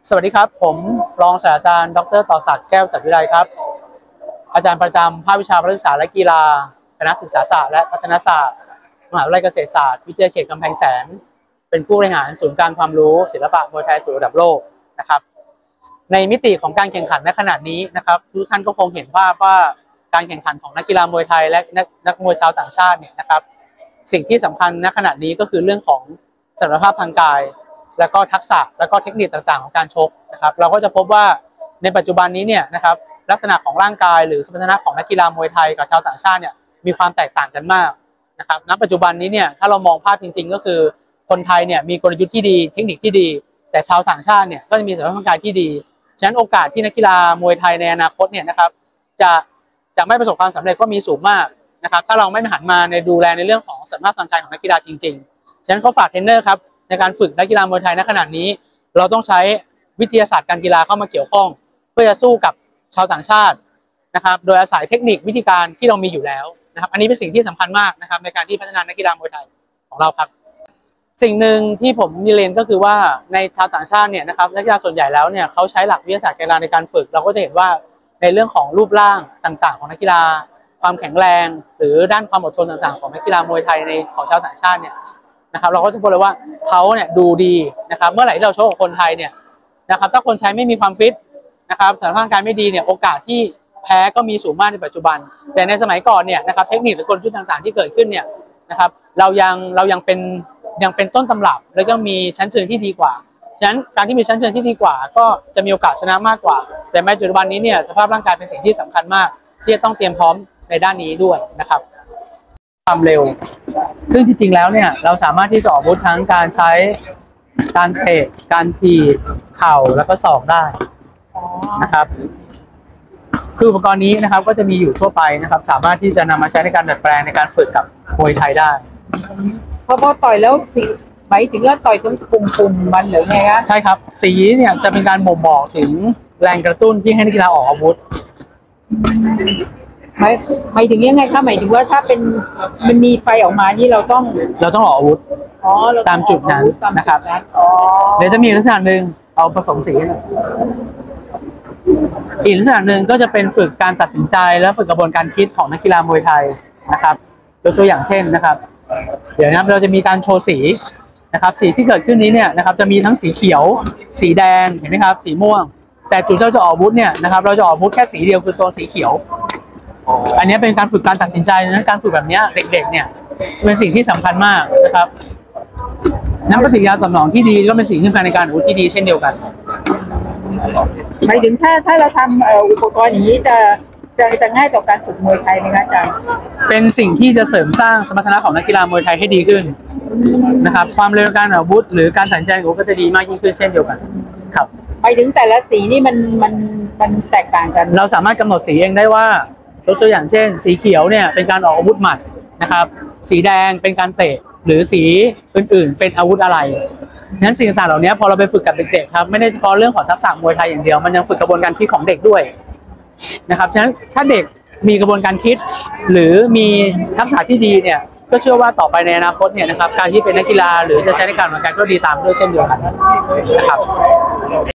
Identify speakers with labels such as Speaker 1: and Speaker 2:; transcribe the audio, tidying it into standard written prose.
Speaker 1: สวัสดีครับผมรองศาสตราจารย์ดร.ต่อศักดิ์แก้วจัดวิไลครับอาจารย์ประจำภาควิชาการศึกษาและกีฬาคณะศึกษาศาสตร์และพัฒนศาสตร์มหาวิทยาลัยเกษตรศาสตร์วิทยาเขตกำแพงแสนเป็นผู้บริหารศูนย์การความรู้ศิลปะมวยไทยสู่ระดับโลกนะครับในมิติของการแข่งขันในขณะนี้นะครับทุกท่านก็คงเห็นภาพว่าการแข่งขันของนักกีฬามวยไทยและนักมวยชาวต่างชาติเนี่ยนะครับสิ่งที่สำคัญณขณะนี้ก็คือเรื่องของสมรรถภาพทางกายแล้วก็ทักษะแล้วก็เทคนิคต่างๆของการชกนะครับเราก็จะพบว่าในปัจจุบันนี้เนี่ยนะครับลักษณะของร่างกายหรือสมรรถนะของนักกีฬามวยไทยกับชาวต่างชาติเนี่ยมีความแตกต่างกันมากนะครับณปัจจุบันนี้เนี่ยถ้าเรามองภาพจริงๆก็คือคนไทยเนี่ยมีกลยุทธ์ที่ดีเทคนิคที่ดีแต่ชาวต่างชาติเนี่ยก็จะมีสมรรถภาพร่างกายที่ดีฉะนั้นโอกาสที่นักกีฬามวยไทยในอนาคตเนี่ยนะครับจะไม่ประสบความสำเร็จก็มีสูงมากนะครับถ้าเราไม่หันมาในดูแลในเรื่องของสมรรถภาพทางกายของนักกีฬาจริงๆฉะนั้นก็ฝากเทรนเนอร์ครับในการฝึกนักกีฬามวยไทยณขณะนี้เราต้องใช้วิทยาศาสตร์การกีฬาเข้ามาเกี่ยวข้องเพื่อจะสู้กับชาวต่างชาตินะครับโดยอาศัยเทคนิควิธีการที่เรามีอยู่แล้วนะครับอันนี้เป็นสิ่งที่สำคัญมากนะครับในการที่พัฒนานักกีฬามวยไทยของเราครับสิ่งหนึ่งที่ผมมีเรียนก็คือว่าในชาวต่างชาติเนี่ยนะครับนักกีฬาส่วนใหญ่แล้วเนี่ยเขาใช้หลักวิทยาศาสตร์การกีฬาในการฝึกเราก็จะเห็นว่าในเรื่องของรูปร่างต่างๆของนักกีฬาความแข็งแรงหรือด้านความอดทนต่างๆของนักกีฬามวยไทยในของชาวต่างชาติเนี่ยนะครับเราก็จะพบเลยว่าเขาเนี่ยดูดีนะครับเมื่อไหร่ที่เราโชว์กับคนไทยเนี่ยนะครับถ้าคนใช้ไม่มีความฟิตนะครับสถานการณ์การไม่ดีเนี่ยโอกาสที่แพ้ก็มีสูงมากในปัจจุบันแต่ในสมัยก่อนเนี่ยนะครับเทคนิคหรือกลยุทธ์ต่างๆที่เกิดขึ้นเนี่ยนะครับเรายังเป็นต้นตำรับและยังมีชั้นเชิงที่ดีกว่าฉะนั้นการที่มีชั้นเชิงที่ดีกว่าก็จะมีโอกาสชนะมากกว่าแต่ในปัจจุบันนี้เนี่ยสภาพร่างกายเป็นสิ่งที่สำคัญมากที่จะต้องเตรียมพร้อมในด้านนี้ด้วยนะครับความเร็วซึ่งจริงๆแล้วเนี่ยเราสามารถที่จะออกอาวุธทั้งการใช้การเตะการถีบเข่าแล้วก็ศอกได้นะครับคืออุปกรณ์นี้นะครับก็จะมีอยู่ทั่วไปนะครับสามารถที่จะนำมาใช้ในการดัดแปลงในการฝึกกับมวยไทยได้
Speaker 2: พอต่อยแล้วสีหมายถึงว่าต่อยตรงปุ่มมันหรือไงคะ
Speaker 1: ใช่ครับสีเนี่ยจะเป็นการบ่งบอกถึงแรงกระตุ้นที่ให้นักกีฬาออกอาวุธ
Speaker 2: หมายถึงยังไงคะหมายถึงว่าถ้าเป็นมันมีไฟออกมานี่เราต้อง
Speaker 1: ออกอาวุธตามจุดนั้นนะครับเดี๋ยวจะมีลักษณะหนึ่งเอาผสมสีอีกลักษณะหนึ่งก็จะเป็นฝึกการตัดสินใจและฝึกกระบวนการคิดของนักกีฬามวยไทยนะครับยกตัวอย่างเช่นนะครับเดี๋ยวนะครับเราจะมีการโชว์สีนะครับสีที่เกิดขึ้นนี้เนี่ยนะครับจะมีทั้งสีเขียวสีแดงเห็นไหมครับสีม่วงแต่จุดที่เราจะออกอาวุธเนี่ยนะครับเราจะออกอาวุธแค่สีเดียวคือตัวสีเขียวอันนี้เป็นการฝึกการตัดสินใจนะการฝึกแบบนี้เด็กๆเนี่ยเป็นสิ่งที่สำคัญมากนะครับน้ำปฏิกิริยาตอบสนองที่ดีก็เป็นสิ่งที่สำคัญในการอาวุธที่ดีเช่นเดียวกัน
Speaker 2: หมายถึงถ้าเราทำอุปกรณ์อย่างนี้จะง่ายต่อการฝึกมวยไทยไหมคะอาจารย์
Speaker 1: เป็นสิ่งที่จะเสริมสร้างสมรรถนะของนักกีฬามวยไทยให้ดีขึ้นนะครับความเร็วการอาวุธหรือการตัดสินใจของก็จะดีมากยิ่งขึ้นเช่นเดียวกันครับ
Speaker 2: หมายถึงแต่ละสีนี่มันแตกต่างกัน
Speaker 1: เราสามารถกำหนดสีเองได้ว่ายกตัวอย่างเช่นสีเขียวเนี่ยเป็นการออกอาวุธหมัดนะครับสีแดงเป็นการเตะหรือสีอื่นๆเป็นอาวุธอะไรงั้นสิ่งต่างๆเหล่านี้พอเราไปฝึกกับเด็กๆครับไม่ได้เฉพาะเรื่องของทักษะมวยไทยอย่างเดียวมันยังฝึกกระบวนการคิดของเด็กด้วยนะครับฉะนั้นถ้าเด็กมีกระบวนการคิดหรือมีทักษะที่ดีเนี่ยก็เชื่อว่าต่อไปในอนาคตเนี่ยนะครับการที่เป็นนักกีฬาหรือจะใช้ในการเหมือนกันก็ดีตามด้วยเช่นเดียวกันนะครับ